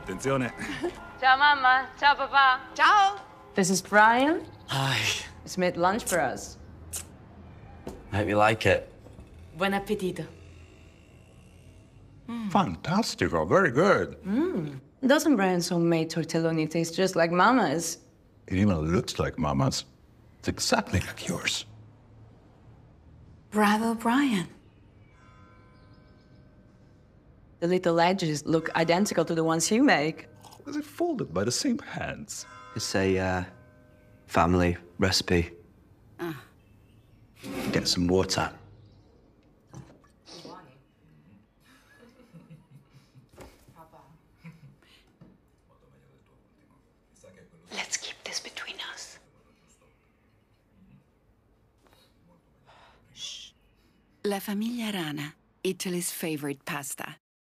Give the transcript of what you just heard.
Attenzione. Ciao mamma, ciao papà. Ciao. This is Brian. Hi. He's made lunch for us. I hope you like it. Buon appetito. Fantastico, very good. Doesn't Brian's homemade tortelloni taste just like Mama's? It even looks like Mama's. It's exactly like yours. Bravo, Brian. The little edges look identical to the ones you make. Was it folded by the same hands? It's a family recipe. Get some water. Let's keep this between us. Shh. La Famiglia Rana, Italy's favorite pasta.